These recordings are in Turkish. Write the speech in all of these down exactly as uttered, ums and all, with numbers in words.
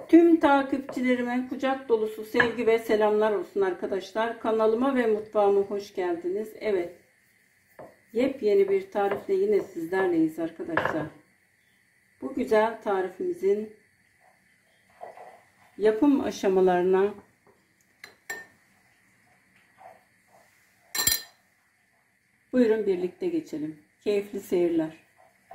Tüm takipçilerime kucak dolusu sevgi ve selamlar olsun arkadaşlar. Kanalıma ve mutfağıma hoş geldiniz. Evet, yepyeni bir tarifle yine sizlerleyiz arkadaşlar. Bu güzel tarifimizin yapım aşamalarına buyurun birlikte geçelim. Keyifli seyirler.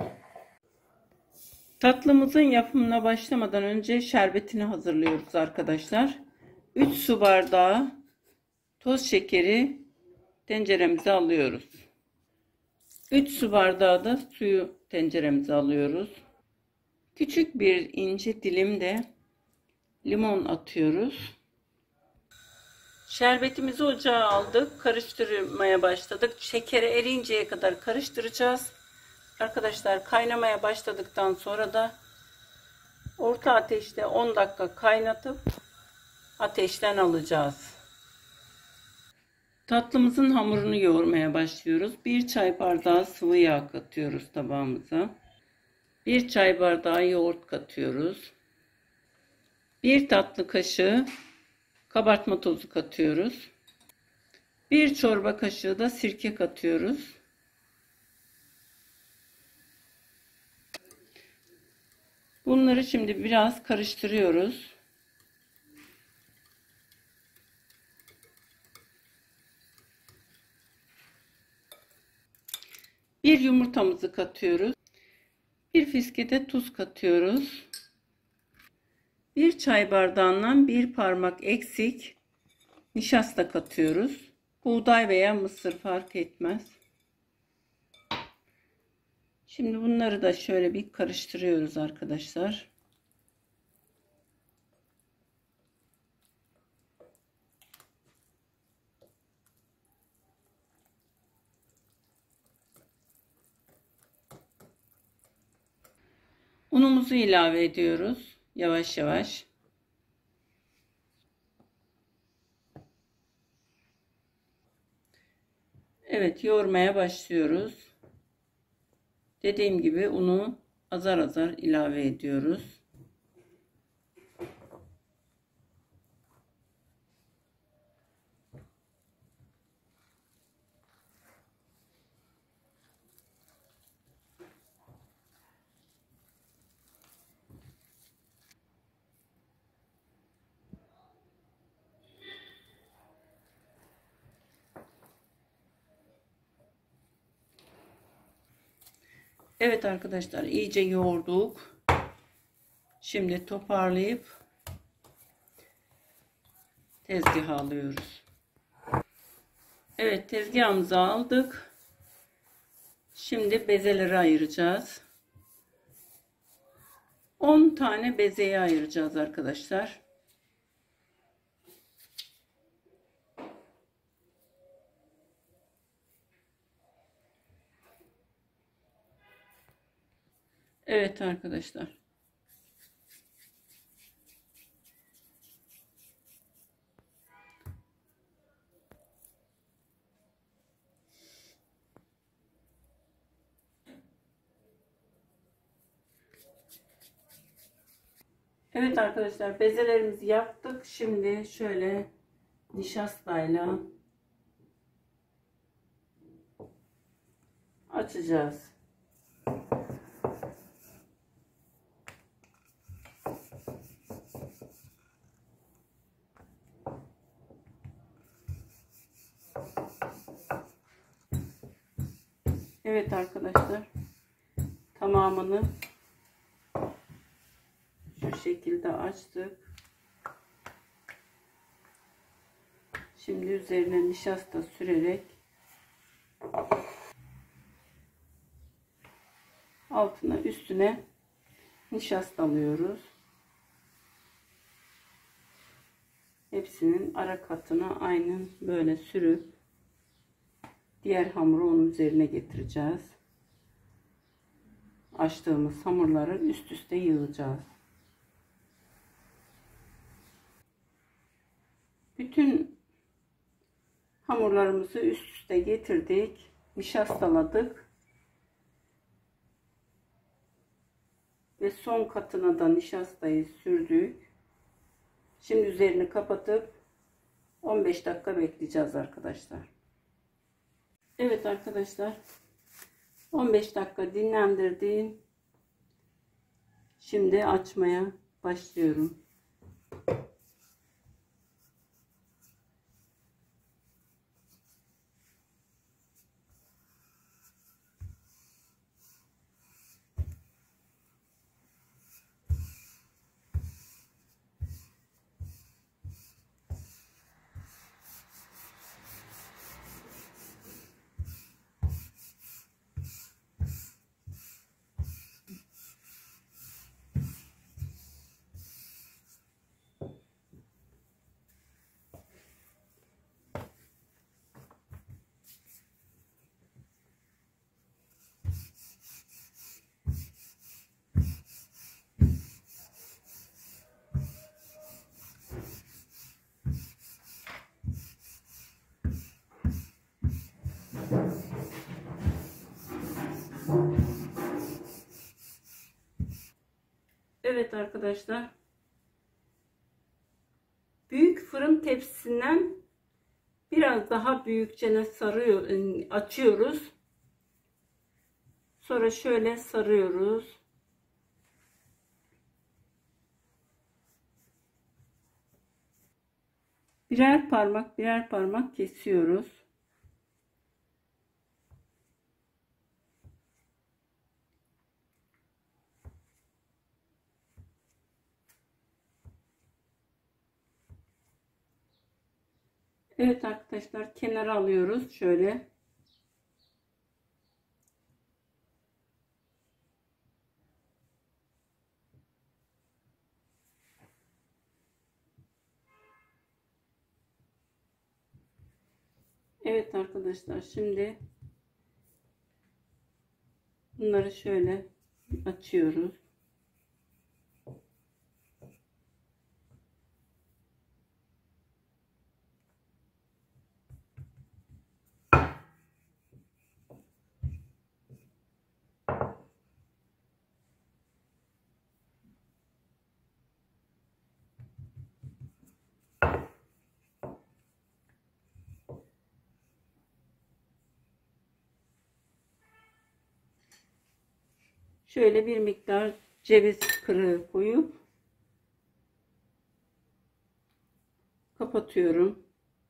Tatlımızın yapımına başlamadan önce şerbetini hazırlıyoruz arkadaşlar. üç su bardağı toz şekeri tenceremize alıyoruz. üç su bardağı da suyu tenceremize alıyoruz. Küçük bir ince dilim de limon atıyoruz. Şerbetimizi ocağa aldık. Karıştırmaya başladık. Şekeri eriyinceye kadar karıştıracağız. Arkadaşlar kaynamaya başladıktan sonra da orta ateşte on dakika kaynatıp ateşten alacağız. Tatlımızın hamurunu yoğurmaya başlıyoruz. bir çay bardağı sıvı yağ katıyoruz tabağımıza. bir çay bardağı yoğurt katıyoruz. bir tatlı kaşığı kabartma tozu katıyoruz. bir çorba kaşığı da sirke katıyoruz. Bunları şimdi biraz karıştırıyoruz. Bir yumurtamızı katıyoruz. Bir fiske de tuz katıyoruz. Bir çay bardağından bir parmak eksik nişasta katıyoruz. Buğday veya mısır fark etmez. Şimdi bunları da şöyle bir karıştırıyoruz arkadaşlar. Unumuzu ilave ediyoruz yavaş yavaş. Evet, yoğurmaya başlıyoruz. Dediğim gibi unu azar azar ilave ediyoruz. Evet arkadaşlar, iyice yoğurduk. Şimdi toparlayıp tezgaha alıyoruz. Evet, tezgahımıza aldık. Şimdi bezeleri ayıracağız. on tane bezeye ayıracağız arkadaşlar. Evet arkadaşlar. Evet arkadaşlar, bezelerimizi yaptık. Şimdi şöyle nişastayla açacağız. Evet arkadaşlar, tamamını şu şekilde açtık. Şimdi üzerine nişasta sürerek altına üstüne nişasta alıyoruz. Hepsinin ara katına aynen böyle sürüp diğer hamuru onun üzerine getireceğiz. Açtığımız hamurları üst üste yığacağız. Bütün hamurlarımızı üst üste getirdik. Nişastaladık. Ve son katına da nişastayı sürdük. Şimdi üzerini kapatıp on beş dakika bekleyeceğiz arkadaşlar. Evet arkadaşlar, on beş dakika dinlendirdim. Şimdi açmaya başlıyorum. Evet arkadaşlar, büyük fırın tepsisinden biraz daha büyükçene sarıyor, açıyoruz. Sonra şöyle sarıyoruz. Birer parmak birer parmak kesiyoruz. Evet arkadaşlar, kenara alıyoruz şöyle. Evet arkadaşlar, şimdi bunları şöyle açıyoruz. Şöyle bir miktar ceviz kırığı koyup kapatıyorum.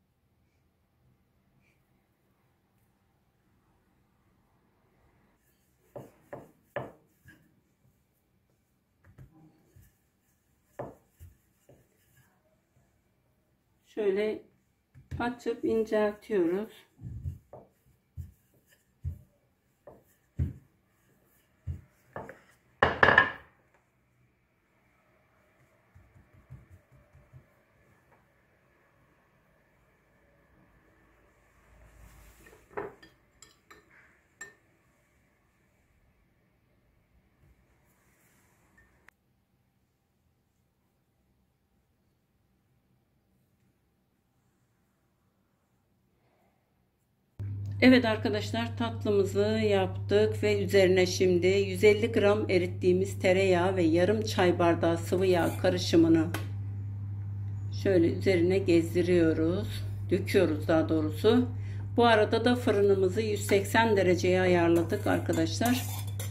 Şöyle açıp inceltiyoruz. Evet arkadaşlar, tatlımızı yaptık ve üzerine şimdi yüz elli gram erittiğimiz tereyağı ve yarım çay bardağı sıvı yağ karışımını şöyle üzerine gezdiriyoruz. Döküyoruz daha doğrusu. Bu arada da fırınımızı yüz seksen dereceye ayarladık arkadaşlar.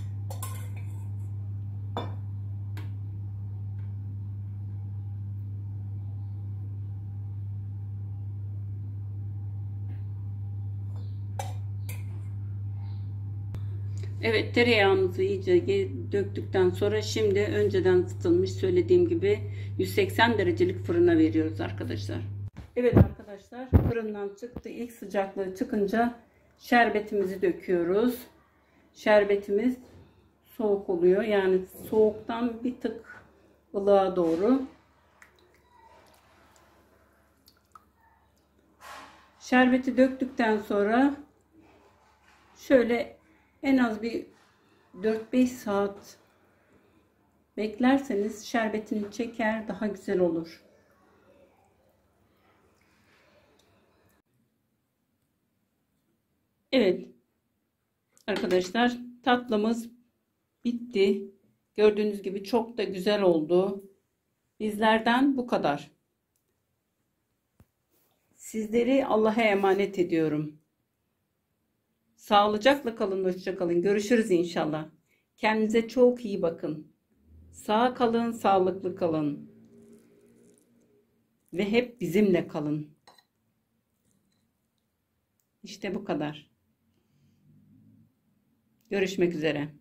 Evet, tereyağımızı iyice döktükten sonra şimdi önceden ısıtılmış, söylediğim gibi yüz seksen derecelik fırına veriyoruz arkadaşlar. Evet arkadaşlar, fırından çıktı. İlk sıcaklığı çıkınca şerbetimizi döküyoruz. Şerbetimiz soğuk oluyor. Yani soğuktan bir tık ılığa doğru. Şerbeti döktükten sonra şöyle en az bir dört beş saat beklerseniz şerbetini çeker, daha güzel olur. Evet arkadaşlar, tatlımız bitti. Gördüğünüz gibi çok da güzel oldu. Bizlerden bu kadar. Sizleri Allah'a emanet ediyorum. Sağlıcakla kalın, hoşça kalın. Görüşürüz inşallah. Kendinize çok iyi bakın. Sağ kalın, sağlıklı kalın. Ve hep bizimle kalın. İşte bu kadar. Görüşmek üzere.